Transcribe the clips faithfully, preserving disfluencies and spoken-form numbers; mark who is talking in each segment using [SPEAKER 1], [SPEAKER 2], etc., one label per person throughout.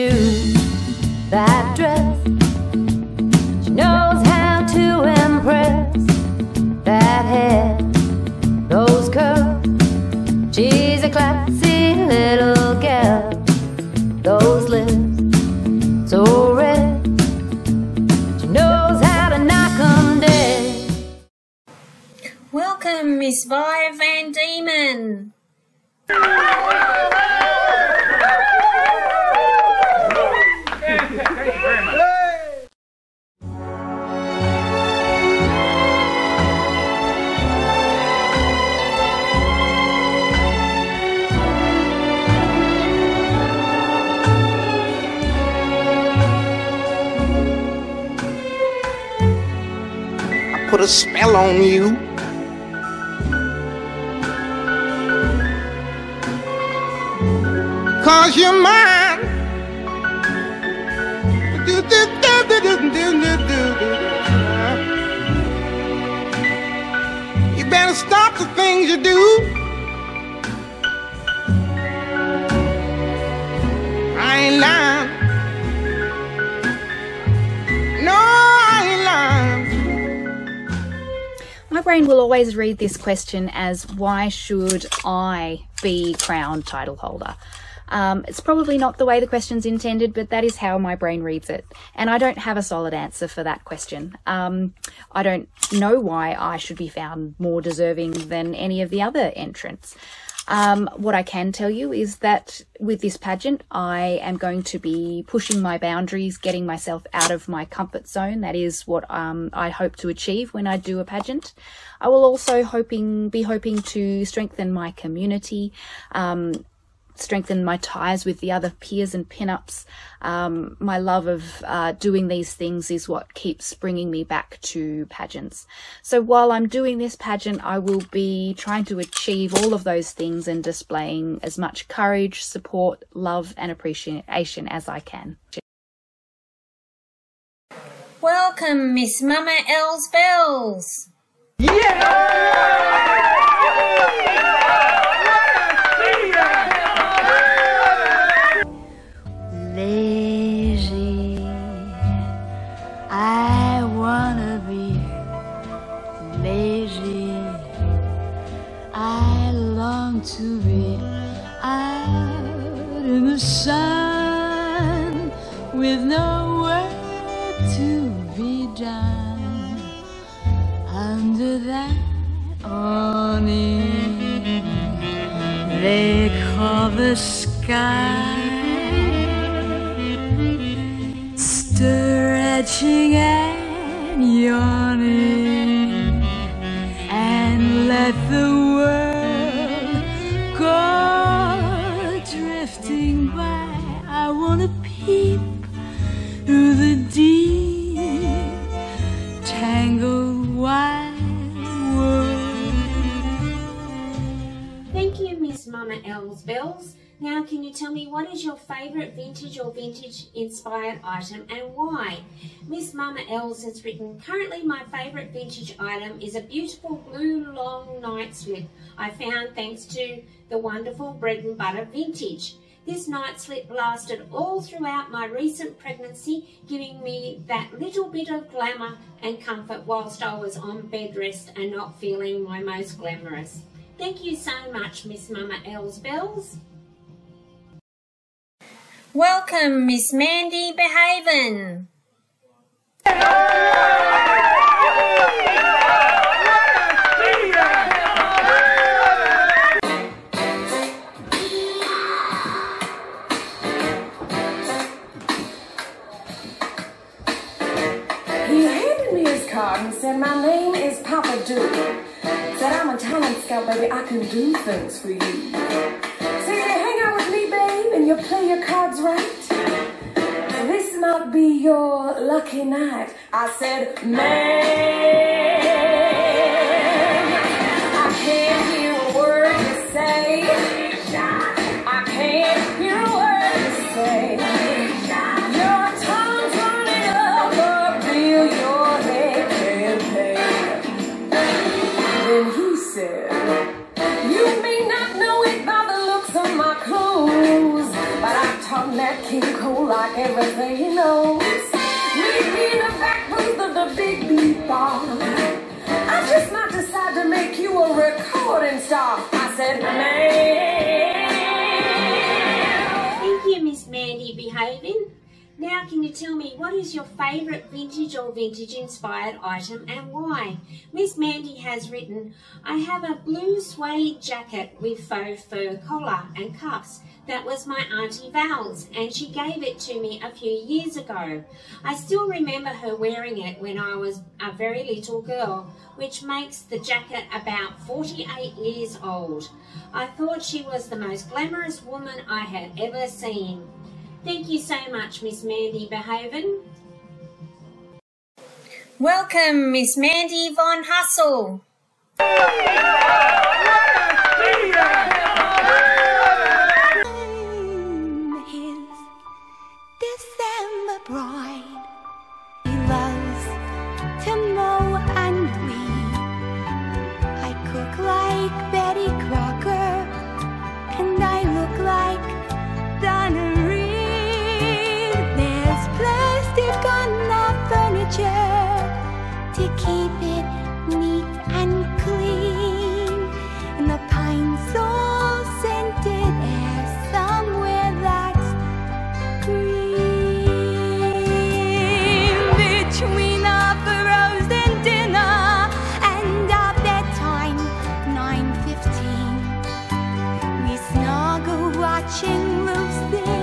[SPEAKER 1] shoes, that dress. She knows how to impress. That hair, those curls. She's a classy little girl. Those lips, so red. She knows how to knock 'em dead.
[SPEAKER 2] Welcome, Miss Vi Van Diemen.
[SPEAKER 3] Put a spell on you. Cause you're mine. Do, do, do, do, do, do, do, do. You better stop the things you do. I ain't lying. No, I ain't lying.
[SPEAKER 4] My brain will always read this question as, why should I be crown title holder? Um, it's probably not the way the question's intended, but that is how my brain reads it. And I don't have a solid answer for that question. Um, I don't know why I should be found more deserving than any of the other entrants. Um, what I can tell you is that with this pageant, I am going to be pushing my boundaries, getting myself out of my comfort zone. That is what um, I hope to achieve when I do a pageant. I will also hoping be hoping to strengthen my community, um, strengthen my ties with the other peers and pin-ups. Um, my love of uh, doing these things is what keeps bringing me back to pageants. So while I'm doing this pageant, I will be trying to achieve all of those things and displaying as much courage, support, love and appreciation as I can.
[SPEAKER 2] Welcome, Miss Mama Els Bells.
[SPEAKER 3] Yeah!
[SPEAKER 1] Lazy, I wanna be lazy. I long to be out in the sun with no work to be done under that awning they call the sky. Stretching and yawning, and let the world go drifting by. I wanna peep through the deep, tangled wide world.
[SPEAKER 2] Thank you, Miss Mama Els Bells. Now, can you tell me what is your favourite vintage or vintage inspired item and why? Miss Mama Els has written, currently my favourite vintage item is a beautiful blue long night slip I found thanks to the wonderful Bread and Butter Vintage. This night slip lasted all throughout my recent pregnancy, giving me that little bit of glamour and comfort whilst I was on bed rest and not feeling my most glamorous. Thank you so much, Miss Mama Els Bells. Welcome, Miss Mandy Behaven.
[SPEAKER 5] He handed me his card and said, my name is Papa Duke. Said, I'm a talent scout, baby, I can do things for you. Said, you hang out with me, babe, and you play your cards right. This might be your lucky night. I said, man, I can't hear a word you say. I can't hear a word you say. Your tongue's running up a bill your head can't pay. Then he said, you may not know it by the looks of my clothes, but I taught that King Cole like everything he knows. Meet me in the back booth of the Big Beat Bar. I just might decide to make you a recording star. I said, man.
[SPEAKER 2] Thank you, Miss Mandy Behaving. Now, can you tell me what is your favourite vintage or vintage-inspired item and why? Miss Mandy has written, I have a blue suede jacket with faux fur collar and cuffs. That was my Auntie Val's, and she gave it to me a few years ago. I still remember her wearing it when I was a very little girl, which makes the jacket about forty-eight years old. I thought she was the most glamorous woman I had ever seen. Thank you so much, Miss Mandy Behaven. Welcome, Miss Mandy Von Hustle.
[SPEAKER 1] His December bride. He loves to mow and weed. I cook like Betty Crocker, and I look like Donna Reed. Plastic on the furniture to keep it neat and clean. In the pine sol scented air somewhere that's green. Between our frozen dinner and our bedtime, nine fifteen, we snuggle watching Lucy.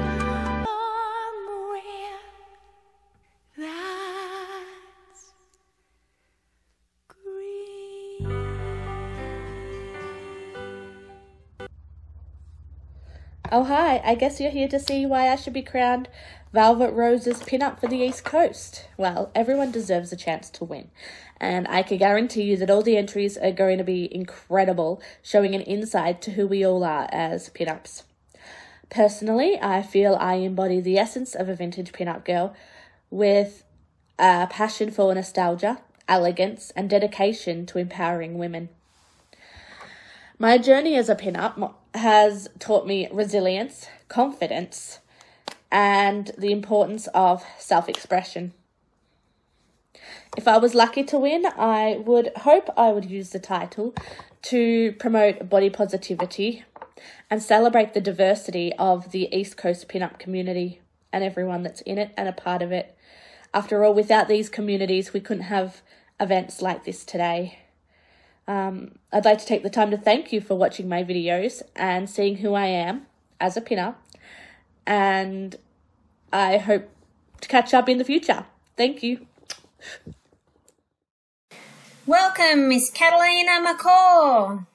[SPEAKER 6] Oh hi, I guess you're here to see why I should be crowned Velvet Rose's pin-up for the East Coast. Well, everyone deserves a chance to win, and I can guarantee you that all the entries are going to be incredible, showing an insight to who we all are as pin-ups. Personally, I feel I embody the essence of a vintage pin-up girl with a passion for nostalgia, elegance, and dedication to empowering women. My journey as a pin-up has taught me resilience, confidence, and the importance of self-expression. If I was lucky to win, I would hope I would use the title to promote body positivity and celebrate the diversity of the East Coast pin-up community and everyone that's in it and a part of it. After all, without these communities, we couldn't have events like this today. Um, I'd like to take the time to thank you for watching my videos and seeing who I am as a pinner, and I hope to catch up in the future. Thank you.
[SPEAKER 2] Welcome, Miss Catalina McCaw.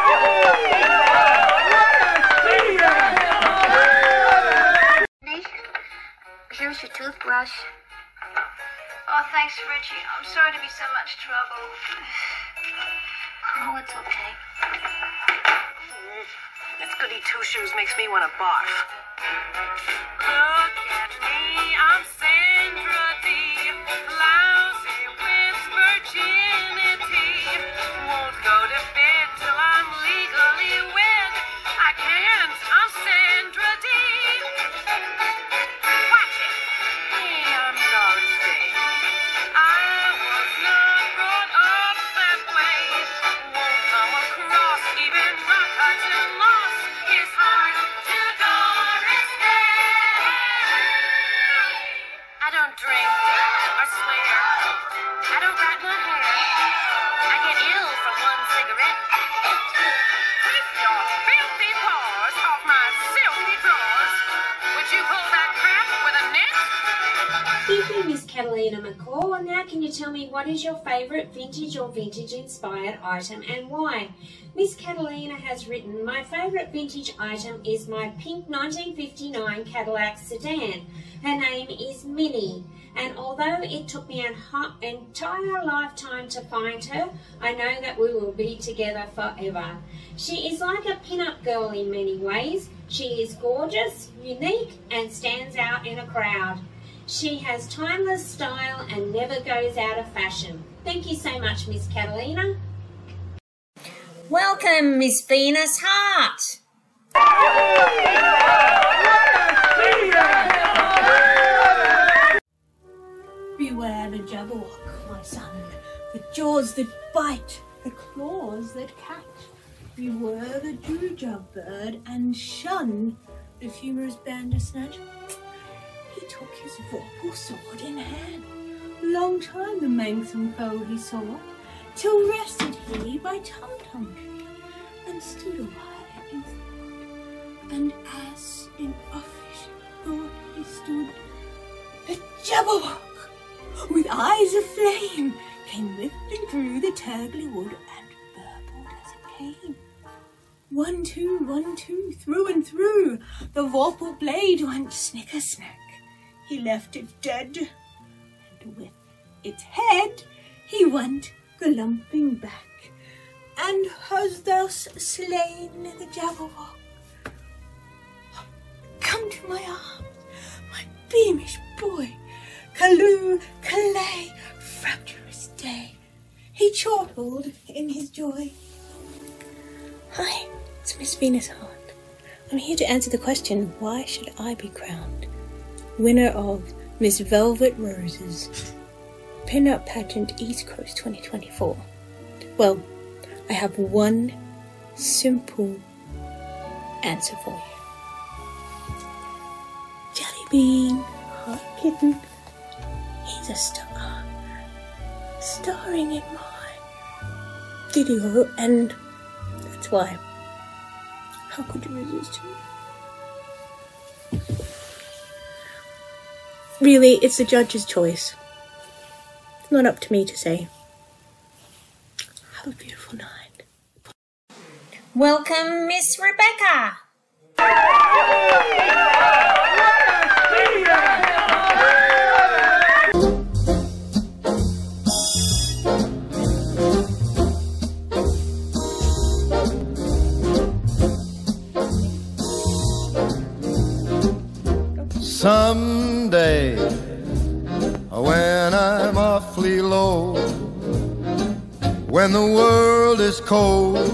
[SPEAKER 7] Here's your toothbrush. Oh, thanks, Richie. I'm sorry to be so much trouble. Oh, it's okay.
[SPEAKER 8] This goody two-shoes makes me want to barf. Look at me, I'm Sandra D. Lousy with virginity. Won't go to bed till I'm legally wed. I can't, I'm Sandra D. Watch it. Hey, I'm Dorothy. I was not brought up that way. Won't come across even rock hudson loss is hard to Doris Day. I don't drink or swear. I don't rat my hair. I get ill from one cigarette. Keep your filthy paws off my silky drawers. Would you pull that crap with a net?
[SPEAKER 2] Thank you, Miss Catalina McCaw. Now can you tell me what is your favourite vintage or vintage-inspired item and why? Miss Catalina has written, my favourite vintage item is my pink nineteen fifty-nine Cadillac sedan. Her name is Minnie, and although it took me an entire lifetime to find her, I know that we will be together forever. She is like a pin-up girl in many ways. She is gorgeous, unique, and stands out in a crowd. She has timeless style and never goes out of fashion. Thank you so much, Miss Catalina. Welcome, Miss Venus Hart.
[SPEAKER 9] my son, the jaws that bite, the claws that catch. Beware the dewjug bird and shun the humorous bandersnatch. He took his vorpal sword in hand, long time the manxome foe he sought, till rested he by Tum-Tum tree, and stood awhile in thought. And as in offish thought he stood, the Jabberwock, with eyes of flame, came lifting through the turgly wood and burbled as it came. One, two, one, two, through and through, the vorpal blade went snicker-snack. He left it dead, and with its head he went galumping back. And has thus slain the Jabberwock. Come to my arms, my beamish boy, Callooh, Calais, fractious day, he chortled in his joy. Hi, it's Miss Venus Hart. I'm here to answer the question, why should I be crowned winner of Miss Velvet Rose's Pin-Up Pageant East Coast twenty twenty-four? Well, I have one simple answer for you. Jelly Bean, hot kitten, he's a star, starring in my video, and that's why. How could you resist him? Really, it's the judge's choice. It's not up to me to say. Have a beautiful night.
[SPEAKER 2] Welcome, Miss Rebecca.
[SPEAKER 3] Someday, when I'm awfully low, when the world is cold,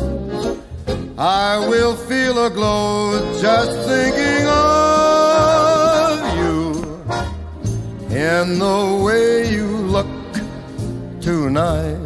[SPEAKER 3] I will feel a glow just thinking of you and the way you look tonight.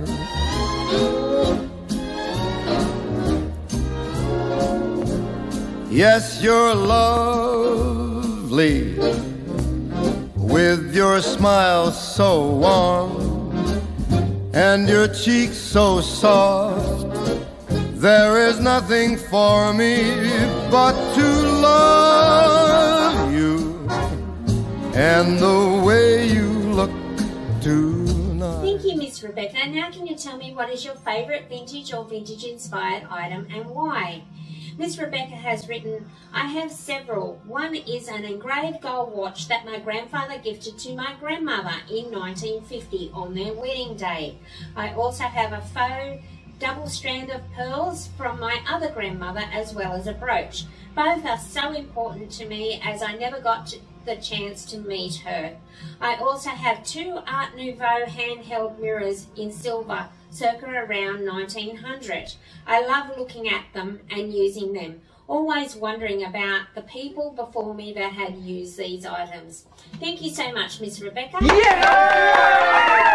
[SPEAKER 3] Yes, you're lovely, with your smile so warm and your cheeks so soft. There is nothing for me but to love you and the way you look tonight.
[SPEAKER 2] Thank you, Miss Rebecca. Now can you tell me what is your favourite vintage or vintage-inspired item and why? Miss Rebecca has written, I have several. One is an engraved gold watch that my grandfather gifted to my grandmother in nineteen fifty on their wedding day. I also have a faux double strand of pearls from my other grandmother as well as a brooch. Both are so important to me as I never got to the chance to meet her. I also have two Art Nouveau handheld mirrors in silver circa around nineteen hundred. I love looking at them and using them, always wondering about the people before me that had used these items. Thank you so much, Miss Rebecca. Yeah!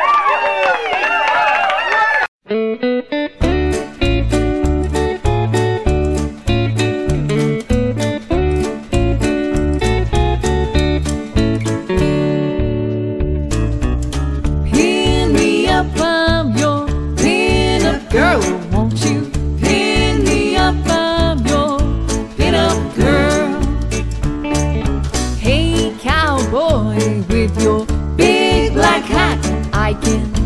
[SPEAKER 10] Pin me up, I'm your pin-up girl, won't you? Pin me up, I'm your pin-up girl. Hey cowboy, with your big black hat, I can